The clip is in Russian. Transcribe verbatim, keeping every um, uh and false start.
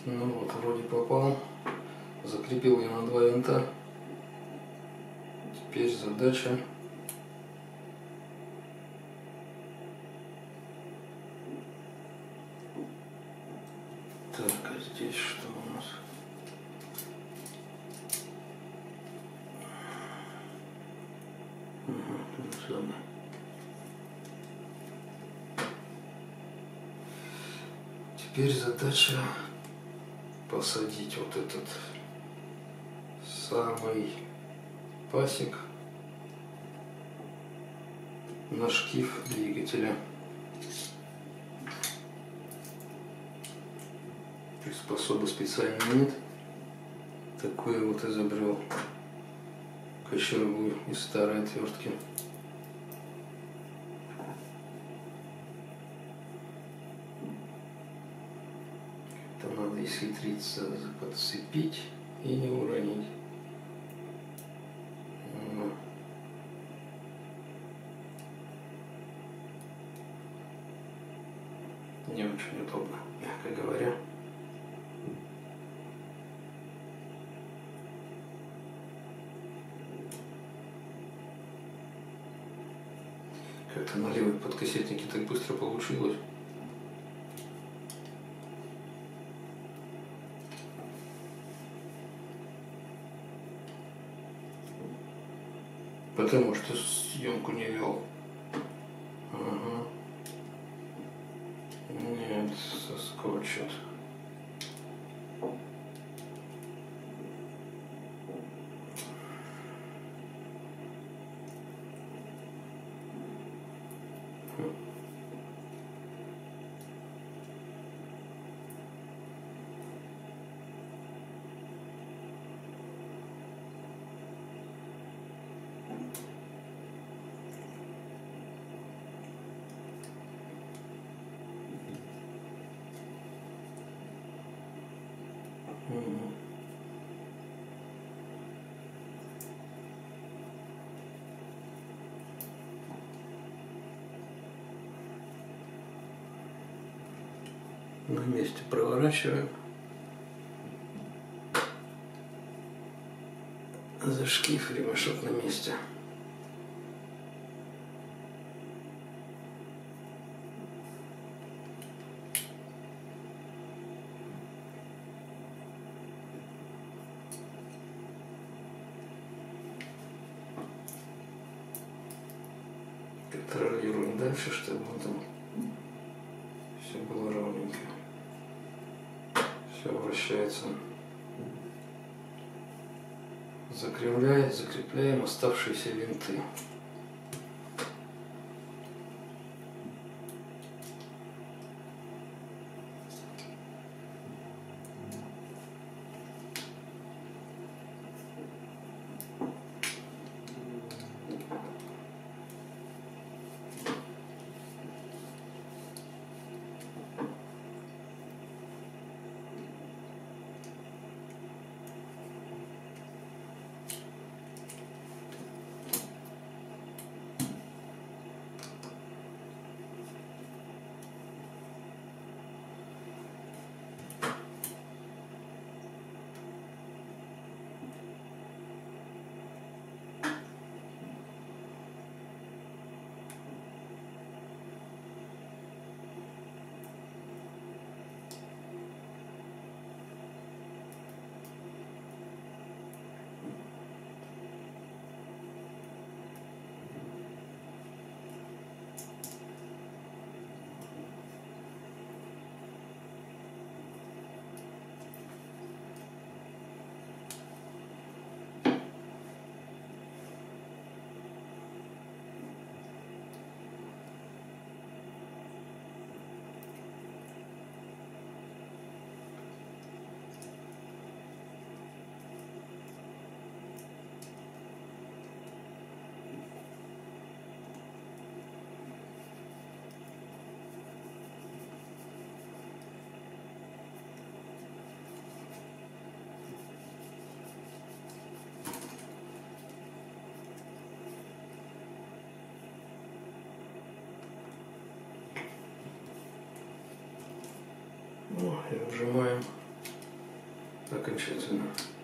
Ну вот, вроде попал. Закрепил я на два винта. Теперь задача так, а здесь что у нас? Угу, то же самое. Теперь задача посадить вот этот самый пасек на шкив двигателя. Приспособы специально нет. Такое вот изобрел кочергу из старой отвертки. Это надо исхитриться, подцепить и не уронить. Не очень удобно, мягко говоря. Как-то на левой подкассетнике так быстро получилось. Потому что съемку не вел. Ага. Нет, соскочит. На месте проворачиваем. За шкив ремешок на месте. Контролируем дальше, чтобы он там все было ровненько. Все вращается. Закрепляем, закрепляем оставшиеся винты. Ну, и выжимаем окончательно.